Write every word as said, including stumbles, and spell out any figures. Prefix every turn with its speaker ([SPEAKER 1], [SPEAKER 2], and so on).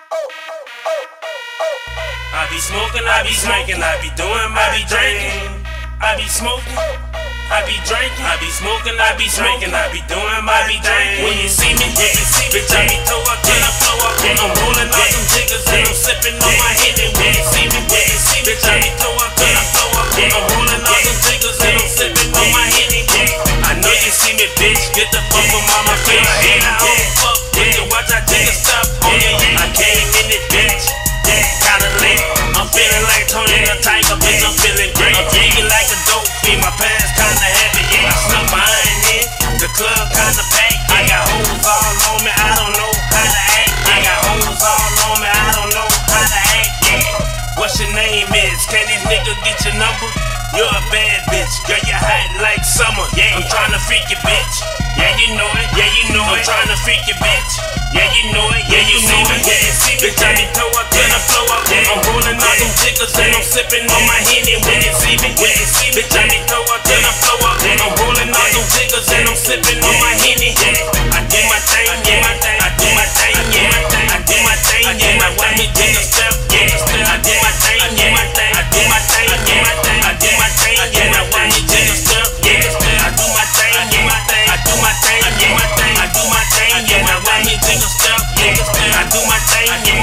[SPEAKER 1] I be smoking, I be drinking, I be doing, I be drinking. I be smoking, I be drinking, I be smoking, I be drinking, I be doing, I be drinking. When you see me, yeah, you see me, bitch, I be toe up to the floor up. I'm rolling out some jiggers and I'm sipping on my Henny. When you see me, yeah, you see me, bitch, I be toe up to the floor up. I'm rolling out some jiggers and I'm sipping on my Henny. I know you see me, bitch, get the fuck from my face. I don't fuck with you, watch I take a stop on you. I came in it, bitch, kinda lit. I'm feeling like Tony the Tiger, bitch, I'm feeling great. I'm drinking like a dope fiend, my pants kinda heavy, yeah. I snuck mine in, the club kinda packed. I got hoes all on me, I don't know how to act. I got hoes all on me, I don't know how to act, yeah. What's your name is? Can this nigga get your number? You're a bad bitch, girl, you hot like summer. Yeah, I'm tryna freak you, bitch. Yeah, you know it, yeah, you know it. I'm tryna freak you, bitch. Yeah, you know it, yeah, you know it. Yeah, you see me, bitch, I be toe up to the floor up. I'm rolling out some jiggers and I'm sipping on my Henny. When you see me, when you see me, bitch, I be toe up to the floor up. I'm rolling out some jiggers and I'm sipping on my Henny. I do my thing, yeah, I do my thing, yeah, I do my thing, yeah. Now watch me take a step, yeah. I do my thing, yeah, I do my thing, yeah. I do my thing, yeah. Now watch me take a step, yeah. I do my thing, yeah. I do my thing, yeah. I do my thing, yeah. Now watch me take a step, yeah. I do my thing, yeah.